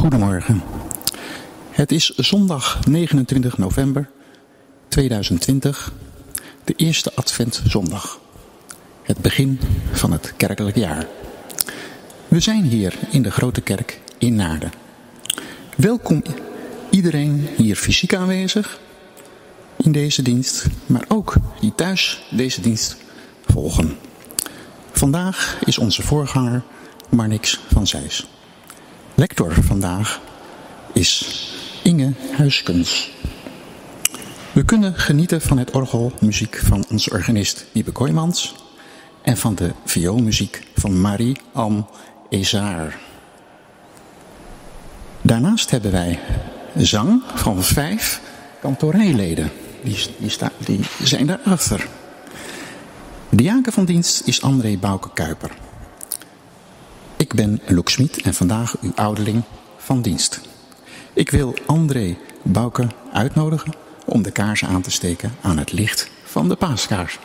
Goedemorgen. Het is zondag 29 november 2020, de eerste adventzondag. Het begin van het kerkelijk jaar. We zijn hier in de Grote Kerk in Naarden. Welkom iedereen hier fysiek aanwezig in deze dienst, maar ook die thuis deze dienst volgen. Vandaag is onze voorganger Marnix van Zijs. Lector vandaag is Inge Huiskens. We kunnen genieten van het orgelmuziek van onze organist Wiebe Kooijmans en van de vioolmuziek van Marie-Anne Ezaar. Daarnaast hebben wij zang van 5 kantorijleden. Die zijn daarachter. De diaken van dienst is André Bouke-Kuiper. Ik ben Loek Smit en vandaag uw ouderling van dienst. Ik wil André Bouke uitnodigen om de kaarsen aan te steken aan het licht van de paaskaars.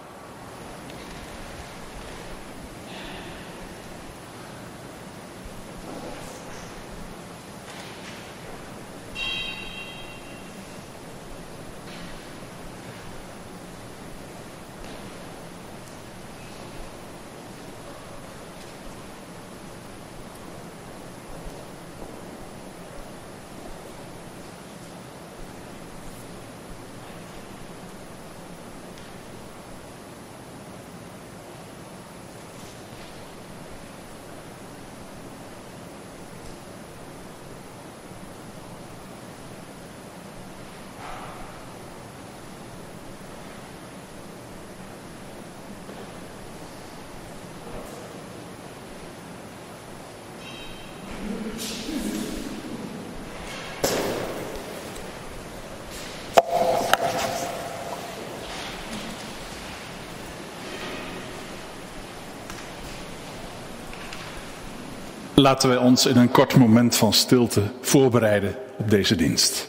Laten wij ons in een kort moment van stilte voorbereiden op deze dienst.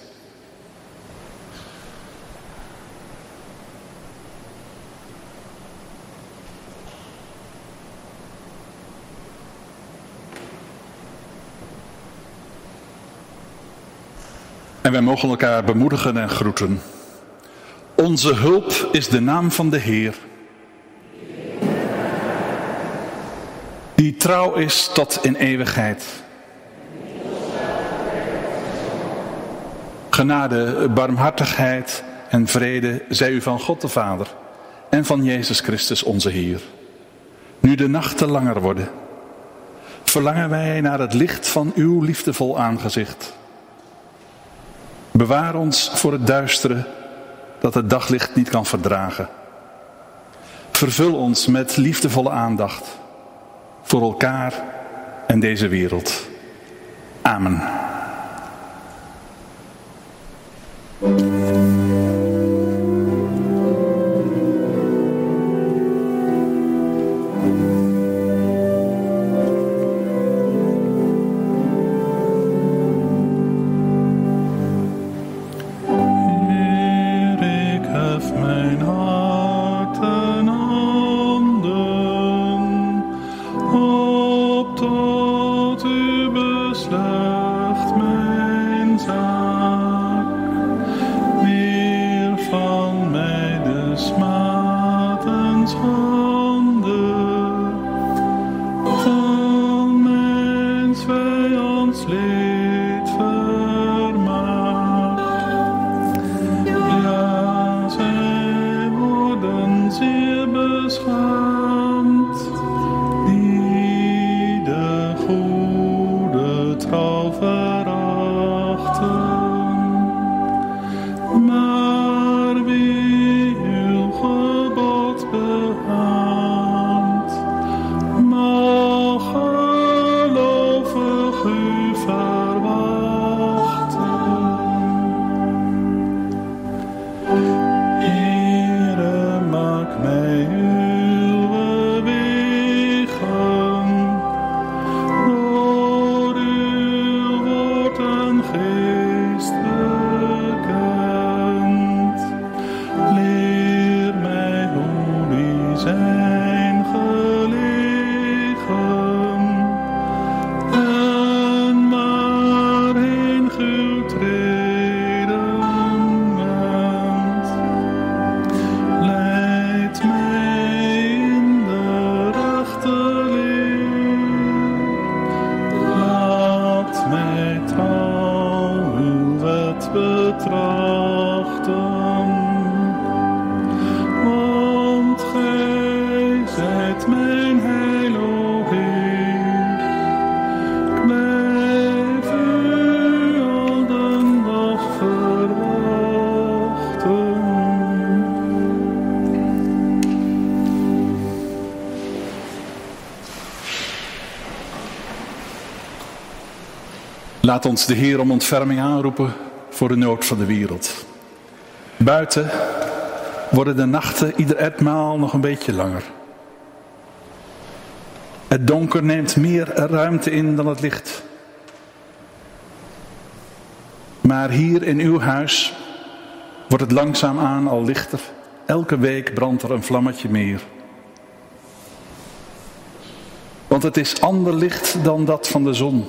En wij mogen elkaar bemoedigen en groeten. Onze hulp is de naam van de Heer, die trouw is tot in eeuwigheid. Genade, barmhartigheid en vrede zij u van God de Vader en van Jezus Christus onze Heer. Nu de nachten langer worden, verlangen wij naar het licht van uw liefdevol aangezicht. Bewaar ons voor het duistere dat het daglicht niet kan verdragen. Vervul ons met liefdevolle aandacht voor elkaar en deze wereld. Amen. En zijt mijn heil, o Heer. Ik blijf u al de dag verwachten. Laat ons de Heer om ontferming aanroepen voor de nood van de wereld. Buiten worden de nachten ieder etmaal nog een beetje langer. Het donker neemt meer ruimte in dan het licht. Maar hier in uw huis wordt het langzaamaan al lichter. Elke week brandt er een vlammetje meer. Want het is ander licht dan dat van de zon.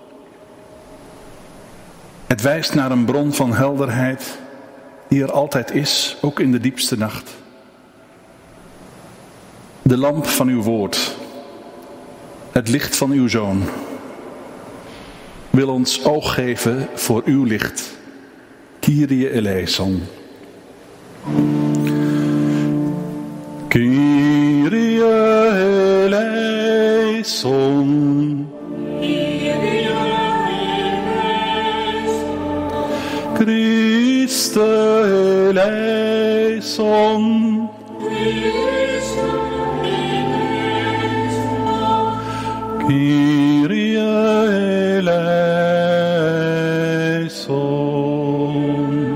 Het wijst naar een bron van helderheid die er altijd is, ook in de diepste nacht. De lamp van uw woord, het licht van uw Zoon, wil ons oog geven voor uw licht. Kyrie eleison. Kyrie eleison. Christe eleison. Kyrie eleison.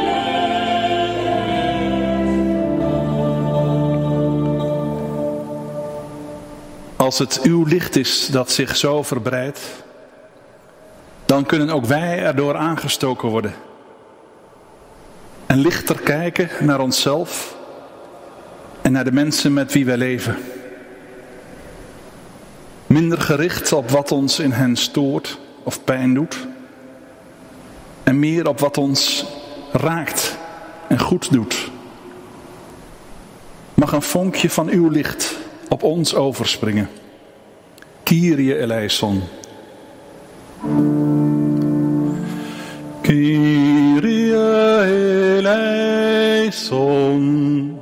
Als het uw licht is dat zich zo verbreidt, dan kunnen ook wij erdoor aangestoken worden. En lichter kijken naar onszelf en naar de mensen met wie wij leven. Minder gericht op wat ons in hen stoort of pijn doet. En meer op wat ons raakt en goed doet. Mag een vonkje van uw licht op ons overspringen. Kyrie eleison. Kyrie eleison.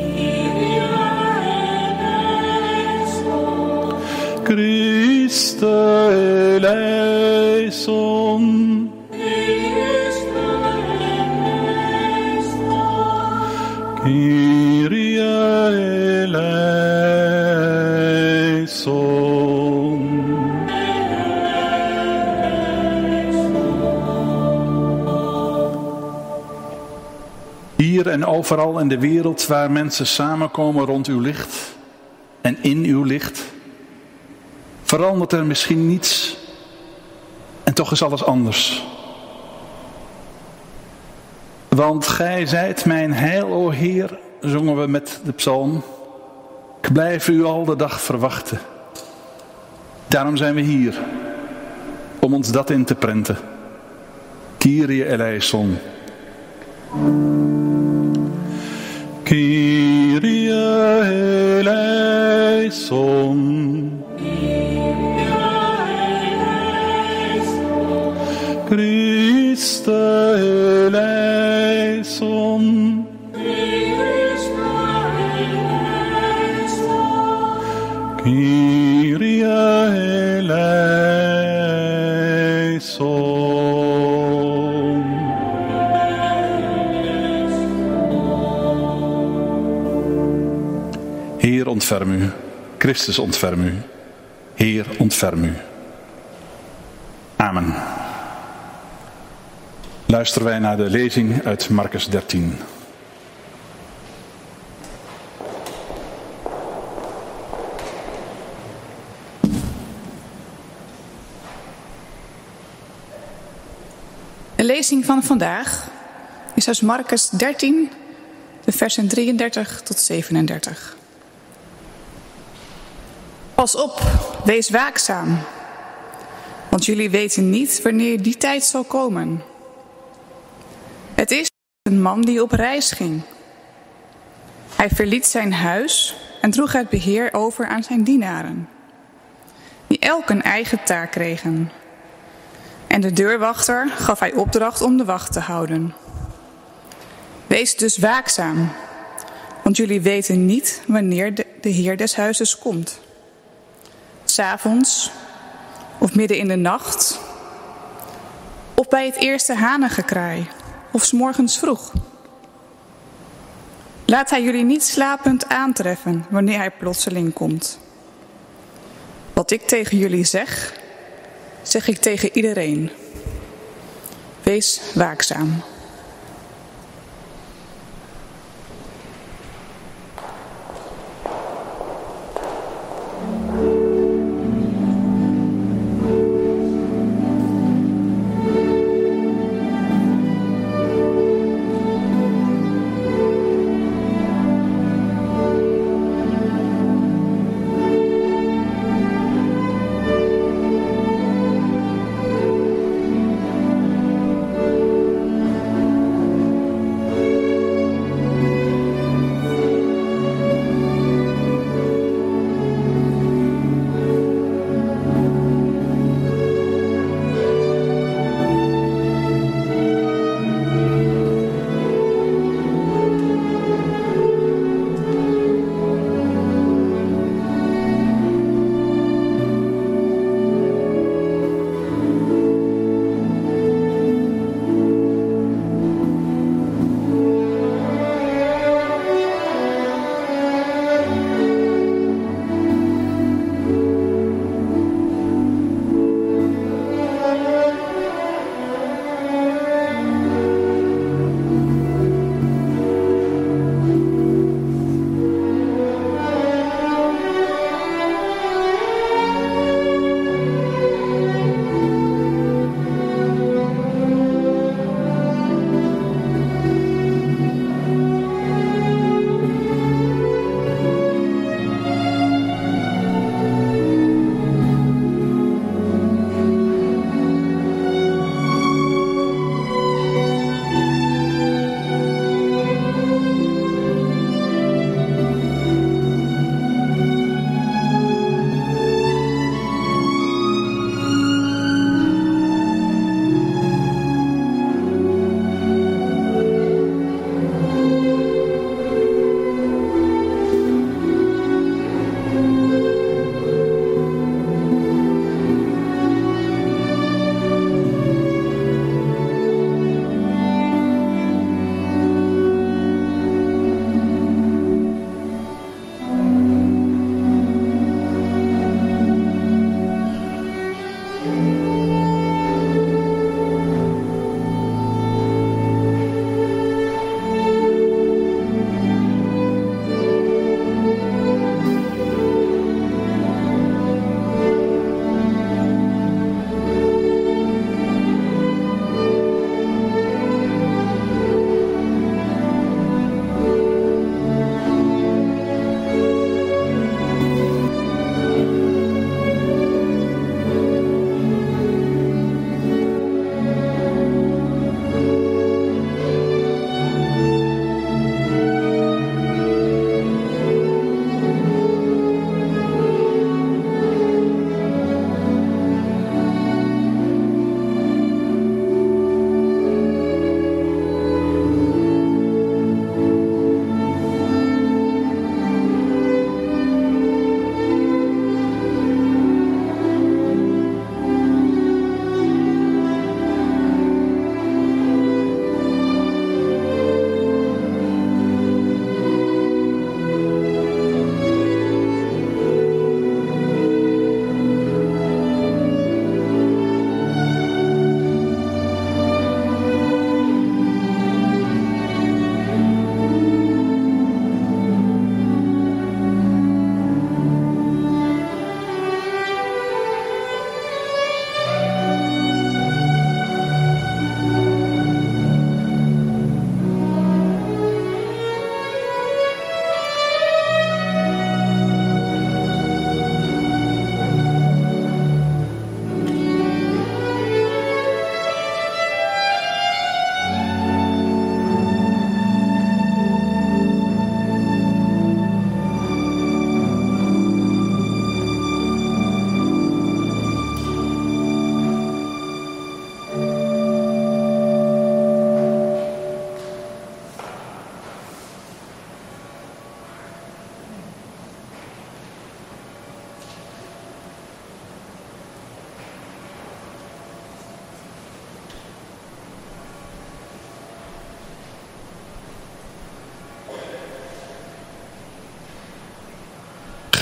Christe eleison. Kyrie eleison. Hier en overal in de wereld waar mensen samenkomen rond uw licht en in uw licht, verandert er misschien niets en toch is alles anders. Want gij zijt mijn heil, o Heer, zongen we met de psalm. Ik blijf u al de dag verwachten. Daarom zijn we hier, om ons dat in te prenten. Kyrie eleison. Kyrie eleison. Christe eleison. Kyrie eleison. Heer, ontferm u. Christus, ontferm u. Heer, ontferm u. Amen. Luisteren wij naar de lezing uit Marcus 13. De lezing van vandaag is uit Marcus 13, de versen 33 tot 37. Pas op, wees waakzaam, want jullie weten niet wanneer die tijd zal komen. Het is een man die op reis ging. Hij verliet zijn huis en droeg het beheer over aan zijn dienaren, die elk een eigen taak kregen. En de deurwachter gaf hij opdracht om de wacht te houden. Wees dus waakzaam, Want jullie weten niet wanneer de Heer des huizes komt. 's Avonds of midden in de nacht, of bij het eerste hanengekraai, of 's morgens vroeg. Laat hij jullie niet slapend aantreffen wanneer hij plotseling komt. Wat ik tegen jullie zeg, zeg ik tegen iedereen. Wees waakzaam.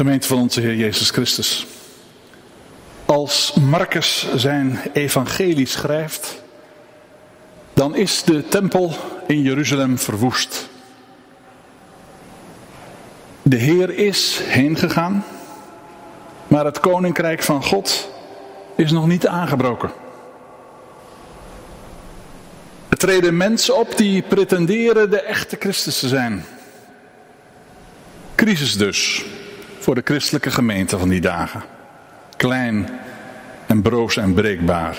Gemeente van onze Heer Jezus Christus. Als Marcus zijn evangelie schrijft, dan is de tempel in Jeruzalem verwoest. De Heer is heen gegaan, maar het koninkrijk van God is nog niet aangebroken. Er treden mensen op die pretenderen de echte Christus te zijn. Crisis dus voor de christelijke gemeente van die dagen. Klein en broos en breekbaar.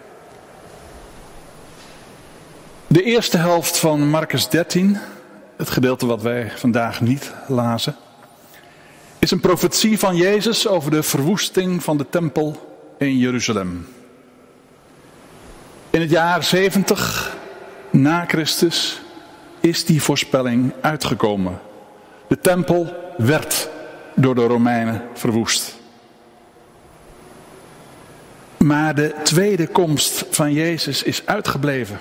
De eerste helft van Marcus 13, het gedeelte wat wij vandaag niet lazen, is een profetie van Jezus over de verwoesting van de tempel in Jeruzalem. In het jaar 70 na Christus is die voorspelling uitgekomen. De tempel werd door de Romeinen verwoest. Maar de tweede komst van Jezus is uitgebleven.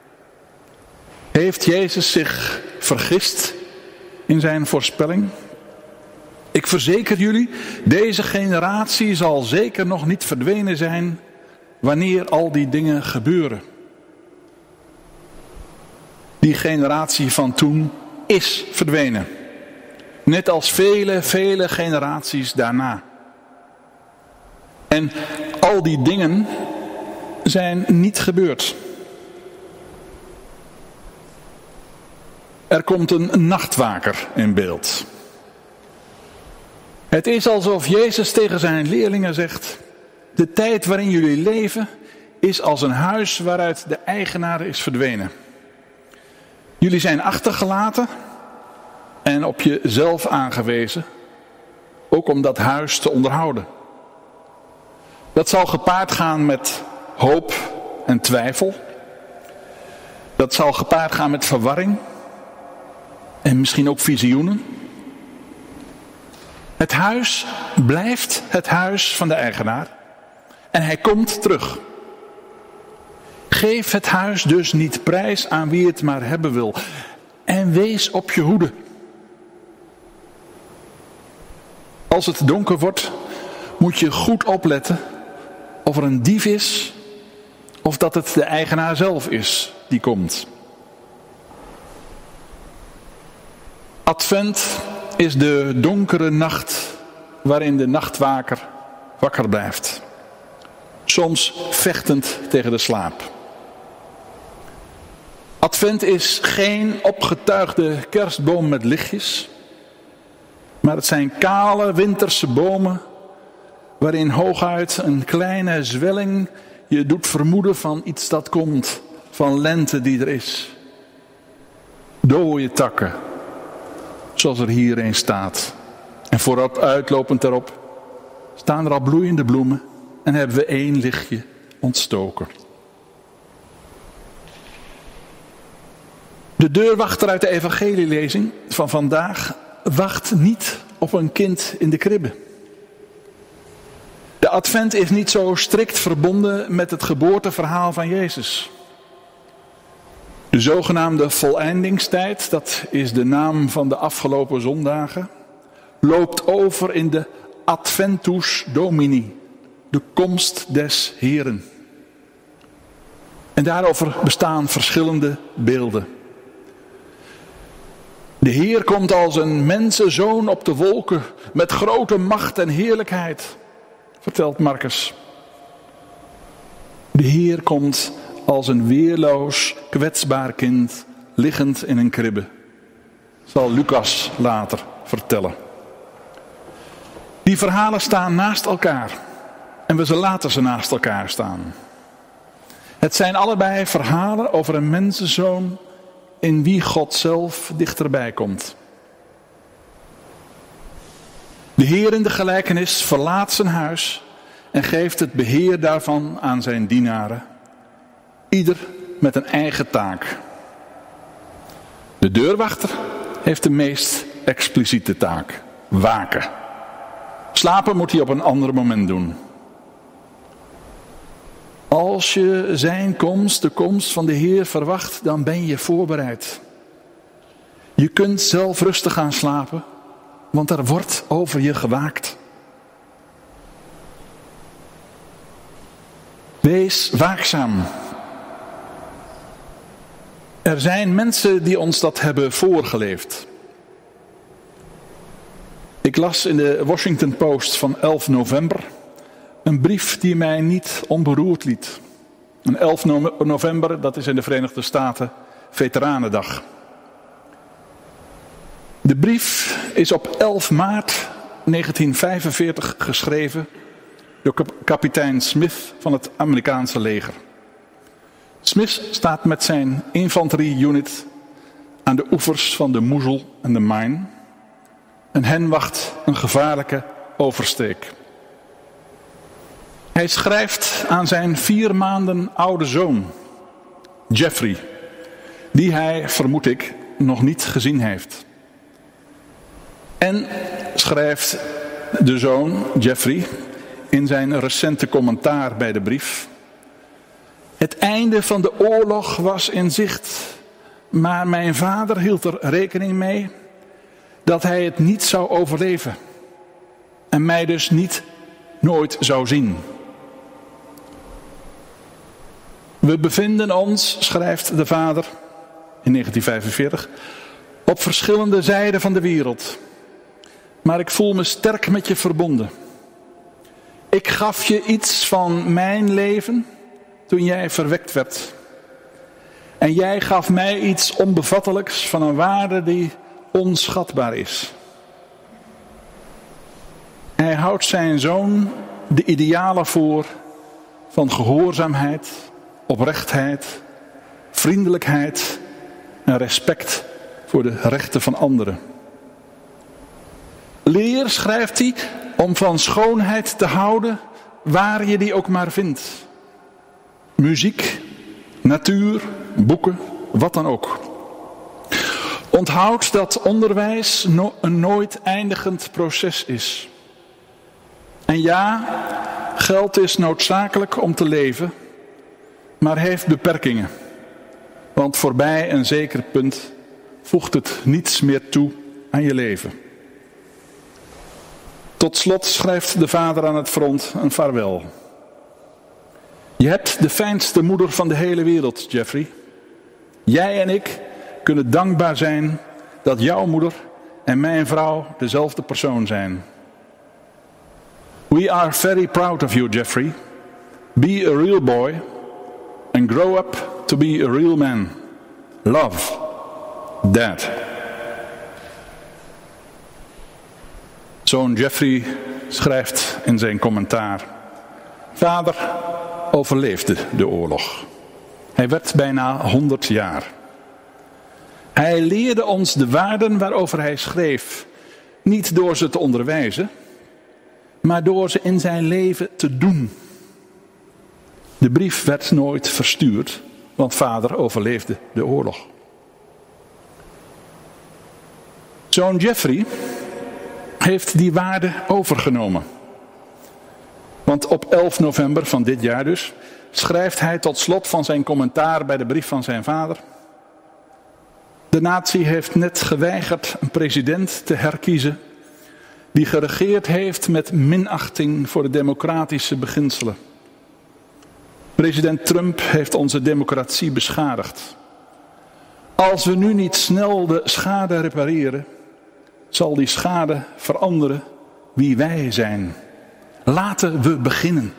Heeft Jezus zich vergist in zijn voorspelling? Ik verzeker jullie, deze generatie zal zeker nog niet verdwenen zijn wanneer al die dingen gebeuren. Die generatie van toen is verdwenen. Net als vele generaties daarna. En al die dingen zijn niet gebeurd. Er komt een nachtwaker in beeld. Het is alsof Jezus tegen zijn leerlingen zegt: de tijd waarin jullie leven is als een huis waaruit de eigenaar is verdwenen. Jullie zijn achtergelaten en op jezelf aangewezen, ook om dat huis te onderhouden. Dat zal gepaard gaan met hoop en twijfel. Dat zal gepaard gaan met verwarring en misschien ook visioenen. Het huis blijft het huis van de eigenaar en hij komt terug. Geef het huis dus niet prijs aan wie het maar hebben wil. En wees op je hoede. Als het donker wordt, moet je goed opletten of er een dief is of dat het de eigenaar zelf is die komt. Advent is de donkere nacht waarin de nachtwaker wakker blijft. Soms vechtend tegen de slaap. Advent is geen opgetuigde kerstboom met lichtjes, maar het zijn kale winterse bomen waarin hooguit een kleine zwelling je doet vermoeden van iets dat komt, van lente die er is. Dode takken, zoals er hier een staat. En vooruitlopend daarop staan er al bloeiende bloemen en hebben we 1 lichtje ontstoken. De deurwachter uit de evangelielezing van vandaag wacht niet op een kind in de kribbe. De advent is niet zo strikt verbonden met het geboorteverhaal van Jezus. De zogenaamde voleindingstijd, dat is de naam van de afgelopen zondagen, loopt over in de Adventus Domini, de komst des Heren. En daarover bestaan verschillende beelden. De Heer komt als een mensenzoon op de wolken met grote macht en heerlijkheid, vertelt Marcus. De Heer komt als een weerloos, kwetsbaar kind, liggend in een kribbe, zal Lucas later vertellen. Die verhalen staan naast elkaar en we laten ze naast elkaar staan. Het zijn allebei verhalen over een mensenzoon in wie God zelf dichterbij komt. De Heer in de gelijkenis verlaat zijn huis en geeft het beheer daarvan aan zijn dienaren. Ieder met een eigen taak. De deurwachter heeft de meest expliciete taak: waken. Slapen moet hij op een ander moment doen. Als je zijn komst, de komst van de Heer verwacht, dan ben je voorbereid. Je kunt zelf rustig gaan slapen want er wordt over je gewaakt. Wees waakzaam. Er zijn mensen die ons dat hebben voorgeleefd. Ik las in de Washington Post van 11 november een brief die mij niet onberoerd liet. En 11 november, dat is in de Verenigde Staten Veteranendag. De brief is op 11 maart 1945 geschreven door kapitein Smith van het Amerikaanse leger. Smith staat met zijn infanterie-unit aan de oevers van de Moezel en de Main. En hen wacht een gevaarlijke oversteek. Hij schrijft aan zijn 4 maanden oude zoon, Jeffrey, die hij, vermoed ik, nog niet gezien heeft. En schrijft de zoon, Jeffrey, in zijn recente commentaar bij de brief: het einde van de oorlog was in zicht, maar mijn vader hield er rekening mee dat hij het niet zou overleven en mij dus nooit zou zien. We bevinden ons, schrijft de vader in 1945, op verschillende zijden van de wereld. Maar ik voel me sterk met je verbonden. Ik gaf je iets van mijn leven toen jij verwekt werd. En jij gaf mij iets onbevattelijks van een waarde die onschatbaar is. Hij houdt zijn zoon de idealen voor van gehoorzaamheid, oprechtheid, vriendelijkheid en respect voor de rechten van anderen. Leer, schrijft hij, om van schoonheid te houden waar je die ook maar vindt. Muziek, natuur, boeken, wat dan ook. Onthoud dat onderwijs een nooit eindigend proces is. En ja, geld is noodzakelijk om te leven, maar heeft beperkingen. Want voorbij een zeker punt voegt het niets meer toe aan je leven. Tot slot schrijft de vader aan het front een vaarwel. Je hebt de fijnste moeder van de hele wereld, Jeffrey. Jij en ik kunnen dankbaar zijn dat jouw moeder en mijn vrouw dezelfde persoon zijn. We are very proud of you, Jeffrey. Be a real boy and grow up to be a real man. Love, Dad. Zoon Jeffrey schrijft in zijn commentaar: vader overleefde de oorlog. Hij werd bijna 100 jaar. Hij leerde ons de waarden waarover hij schreef, niet door ze te onderwijzen, maar door ze in zijn leven te doen. De brief werd nooit verstuurd, want vader overleefde de oorlog. Zoon Jeffrey heeft die waarde overgenomen. Want op 11 november van dit jaar dus schrijft hij tot slot van zijn commentaar bij de brief van zijn vader: de natie heeft net geweigerd een president te herkiezen die geregeerd heeft met minachting voor de democratische beginselen. President Trump heeft onze democratie beschadigd. Als we nu niet snel de schade repareren, zal die schade veranderen wie wij zijn. Laten we beginnen.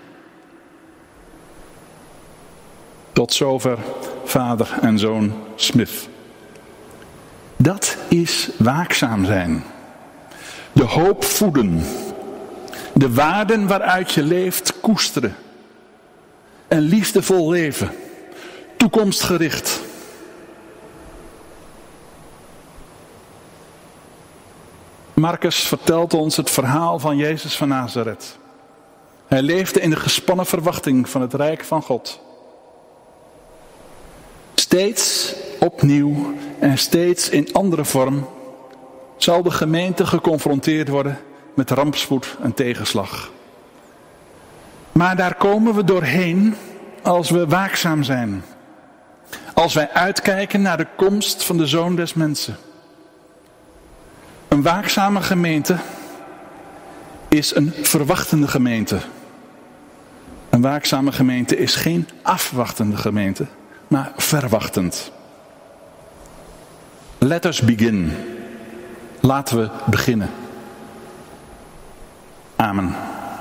Tot zover vader en zoon Smith. Dat is waakzaam zijn. De hoop voeden. De waarden waaruit je leeft koesteren. Een liefdevol leven. Toekomstgericht. Marcus vertelt ons het verhaal van Jezus van Nazareth. Hij leefde in de gespannen verwachting van het rijk van God. Steeds opnieuw en steeds in andere vorm zal de gemeente geconfronteerd worden met rampspoed en tegenslag. Maar daar komen we doorheen als we waakzaam zijn. Als wij uitkijken naar de komst van de Zoon des Mensen. Een waakzame gemeente is een verwachtende gemeente. Een waakzame gemeente is geen afwachtende gemeente, maar verwachtend. Let us begin. Laten we beginnen. Amen.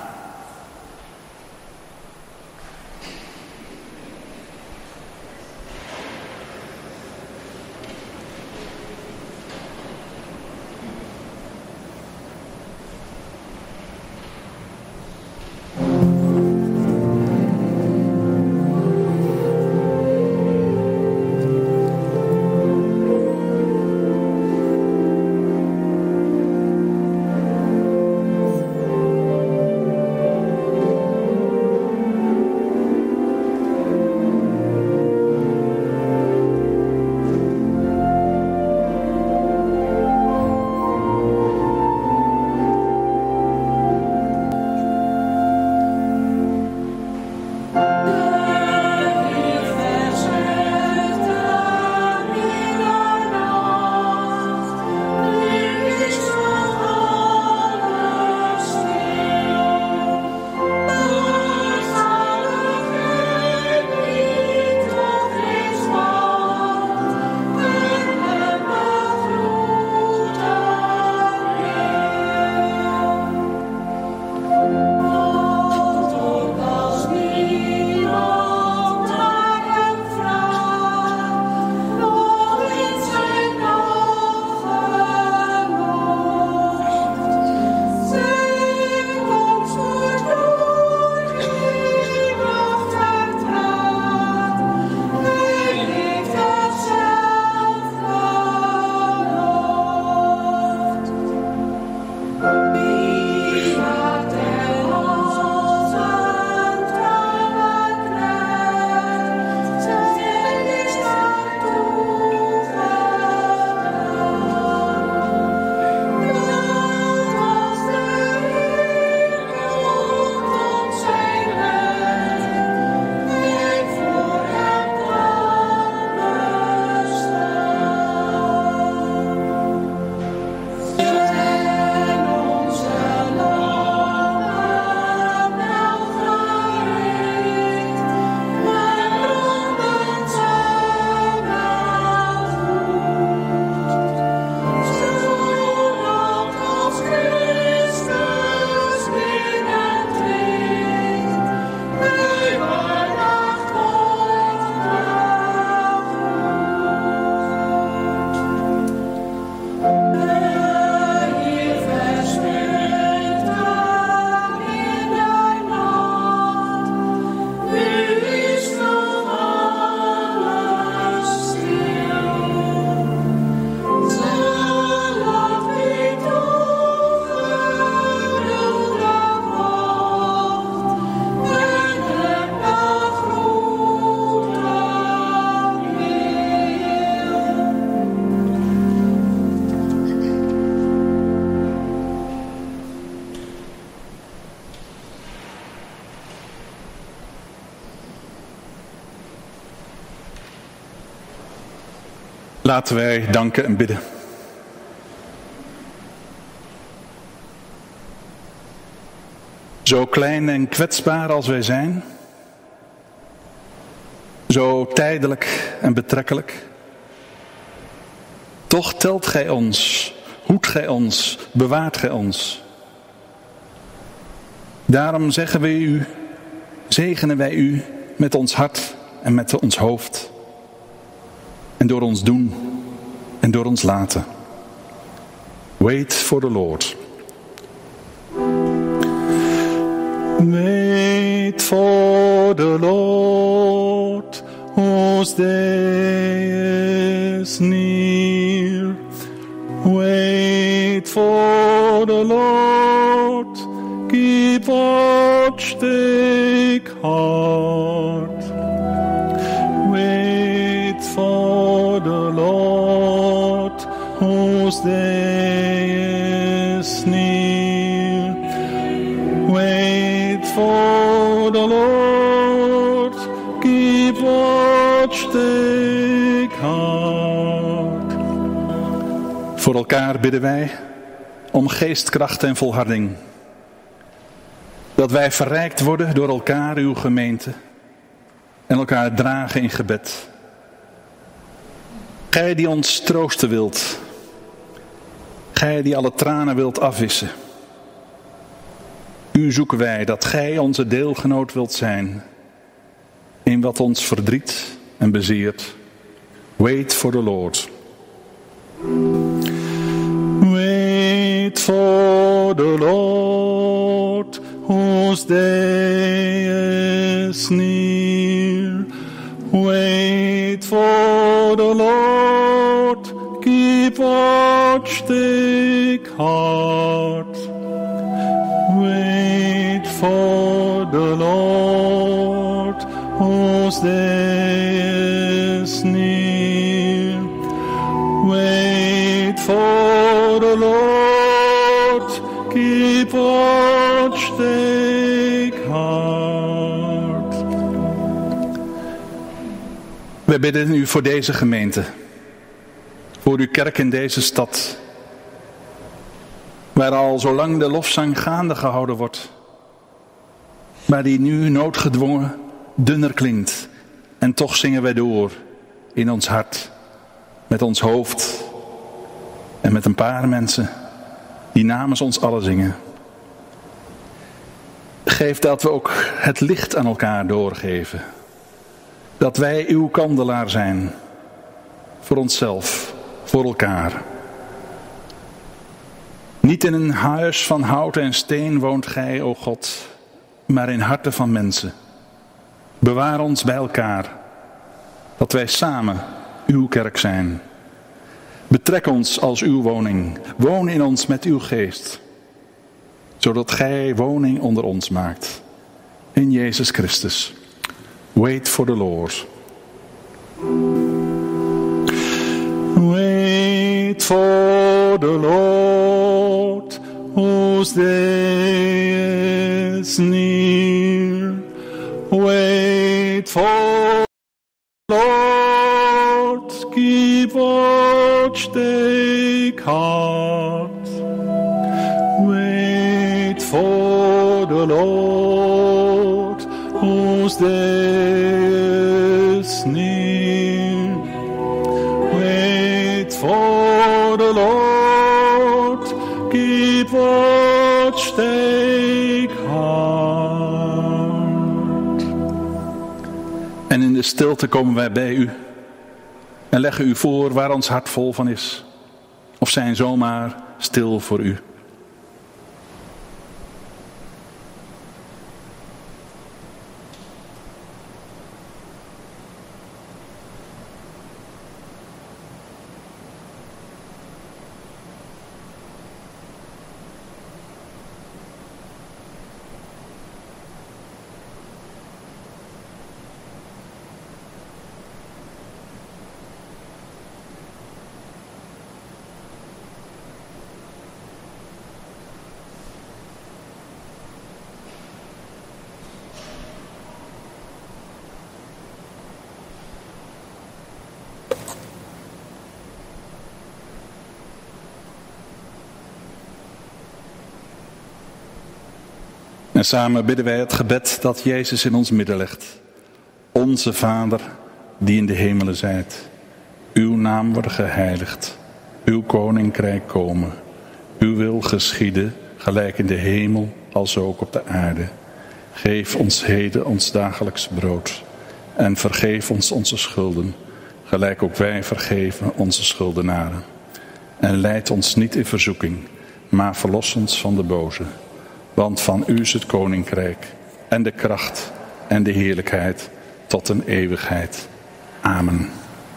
Laten wij danken en bidden. Zo klein en kwetsbaar als wij zijn, zo tijdelijk en betrekkelijk, toch telt gij ons, hoedt gij ons, bewaart gij ons. Daarom zeggen wij u, zegenen wij u met ons hart en met ons hoofd. En door ons doen en door ons laten. Wait for the Lord. Wait for the Lord, whose day is near. Wait for the Lord, keep watch, take heart. Wait for the Lord, whose day is near. Wait for the Lord, keep watch, take heart. Voor elkaar bidden wij. om geestkracht en volharding. Dat wij verrijkt worden door elkaar, uw gemeente, en elkaar dragen in gebed. Gij die ons troosten wilt, gij die alle tranen wilt afwissen. U zoeken wij dat gij onze deelgenoot wilt zijn in wat ons verdriet en bezeert. Wait for the Lord. Wait for the Lord, whose day is near. Wait for the Lord, keep watch, take heart. Wait for the Lord, whose day is near. Wait for the Lord, keep watch, take heart. We bidden u voor deze gemeente, voor uw kerk in deze stad, waar al zo lang de lofzang gaande gehouden wordt, maar die nu noodgedwongen dunner klinkt. En toch zingen wij door in ons hart, met ons hoofd en met een paar mensen die namens ons allen zingen. Geef dat we ook het licht aan elkaar doorgeven. Dat wij uw kandelaar zijn, voor onszelf, voor elkaar. Niet in een huis van hout en steen woont gij, o God, maar in harten van mensen. Bewaar ons bij elkaar, dat wij samen uw kerk zijn. Betrek ons als uw woning, woon in ons met uw geest, zodat gij woning onder ons maakt. In Jezus Christus. Wait for the Lord. Wait for the Lord, whose day is near. Wait for the Lord, keep watch, take heart. Wait for the Lord, whose day is near. Wait for the Lord, keep watch, take heart. En in de stilte komen wij bij u en leggen u voor waar ons hart vol van is. Of zijn zomaar stil voor u. En samen bidden wij het gebed dat Jezus in ons midden legt. Onze Vader, die in de hemelen zijt. Uw naam wordt geheiligd. Uw koninkrijk komen. Uw wil geschieden, gelijk in de hemel, als ook op de aarde. Geef ons heden ons dagelijks brood. En vergeef ons onze schulden, gelijk ook wij vergeven onze schuldenaren. En leid ons niet in verzoeking, maar verlos ons van de boze. Want van u is het koninkrijk en de kracht en de heerlijkheid tot een eeuwigheid. Amen.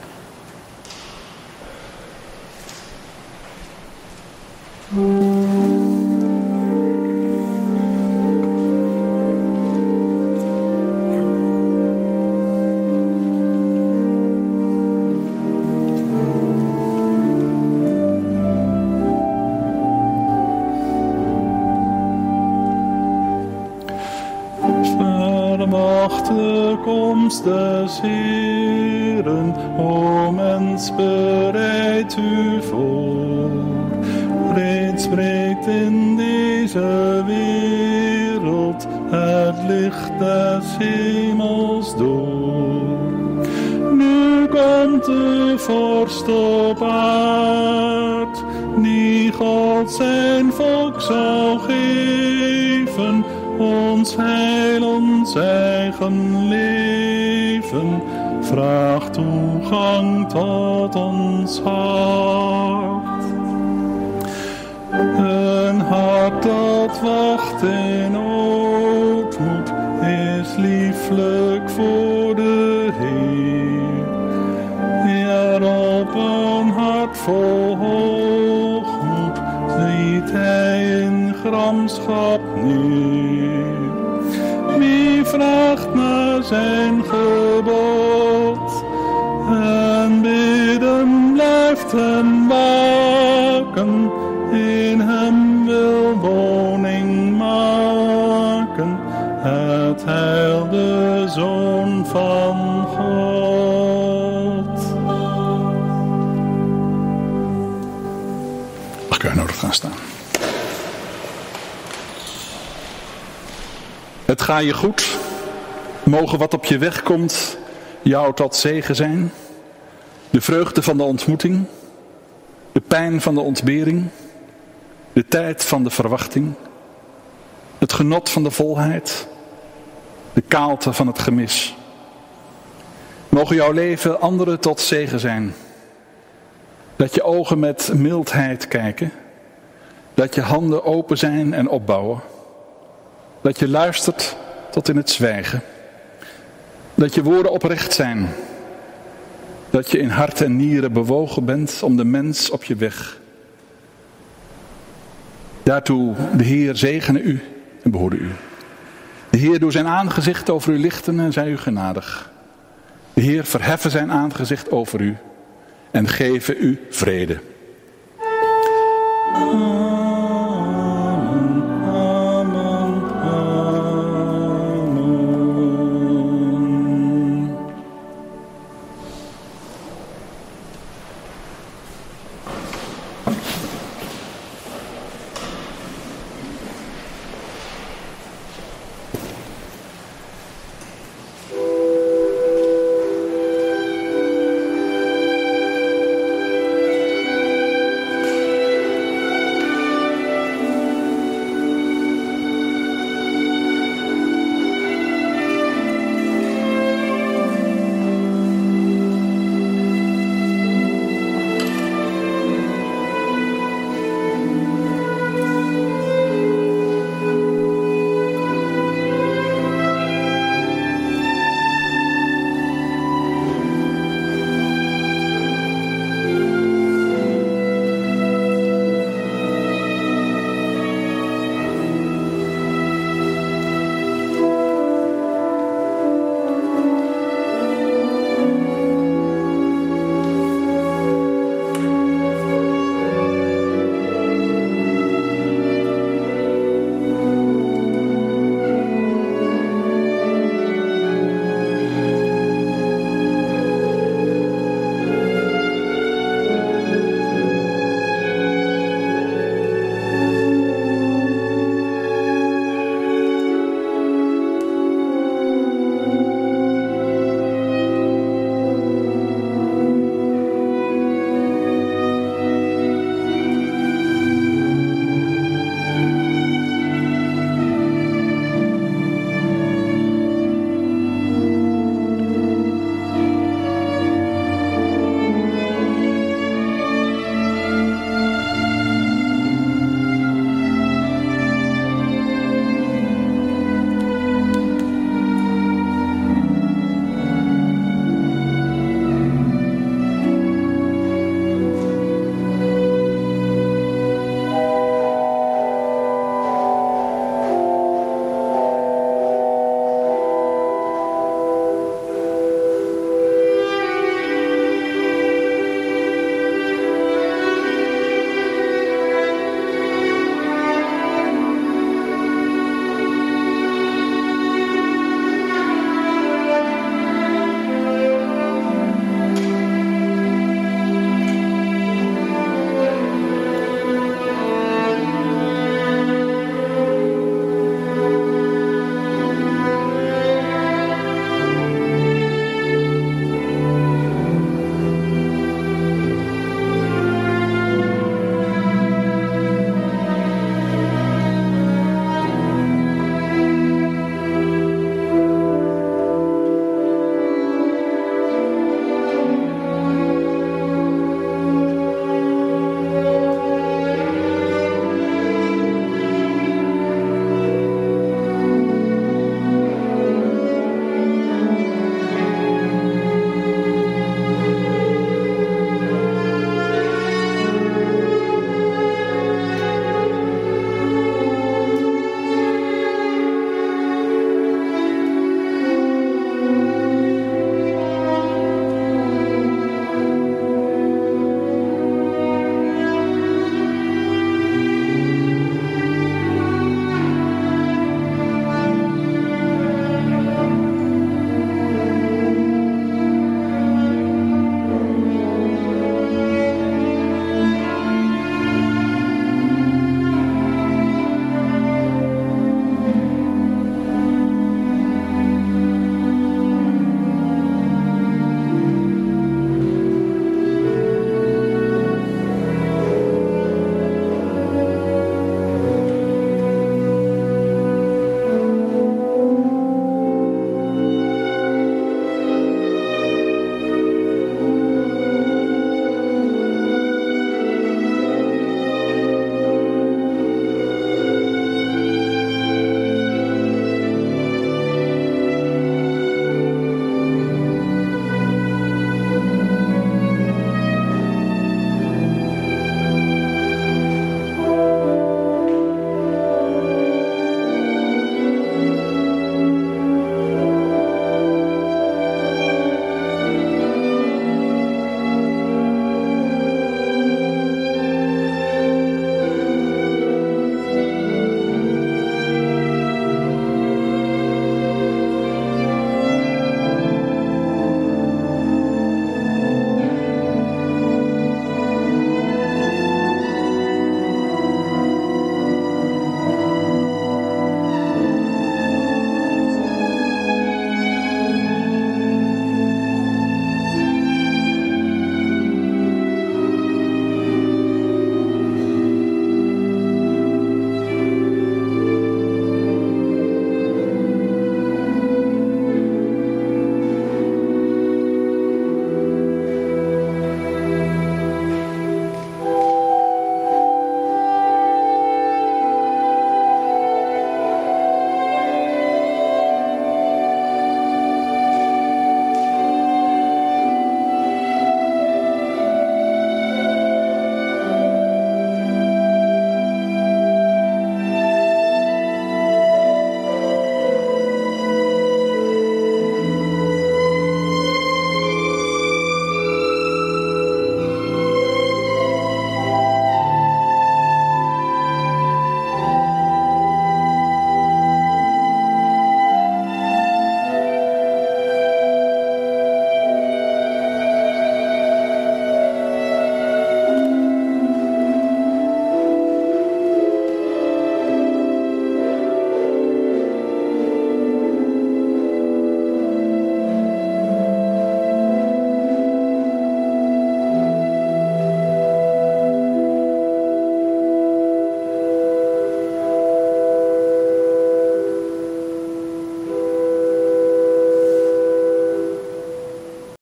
Komst des Heeren, o mens, bereid u voor. Reeds spreekt in deze wereld het licht des hemels door. Nu komt de vorst op aard, die God zijn volk zal geven, ons heil, ons eigen leven, vraagt toegang tot ons hart. Een hart dat wacht in ootmoed is lieflijk voor de Heer. Ja, op een hart vol hoogmoed ziet hij in gramschap neer. Wie vraagt naar zijn gebod en bidden blijft hem waken, in hem wil woning maken, het heil de Zoon van God. Mag ik uitnodigen gaan staan? Het ga je goed, mogen wat op je weg komt jou tot zegen zijn. De vreugde van de ontmoeting, de pijn van de ontbering, de tijd van de verwachting, het genot van de volheid, de kaalte van het gemis. Mogen jouw leven anderen tot zegen zijn. Dat je ogen met mildheid kijken, dat je handen open zijn en opbouwen. Dat je luistert tot in het zwijgen. Dat je woorden oprecht zijn. Dat je in hart en nieren bewogen bent om de mens op je weg. Daartoe de Heer zegene u en behoede u. De Heer doe zijn aangezicht over u lichten en zij u genadig. De Heer verheffen zijn aangezicht over u en geven u vrede.